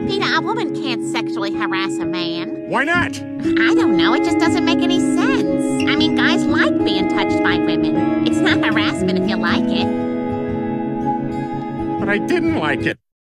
Peter, a woman can't sexually harass a man. Why not? I don't know. It just doesn't make any sense. I mean, guys like being touched by women. It's not harassment if you like it. But I didn't like it.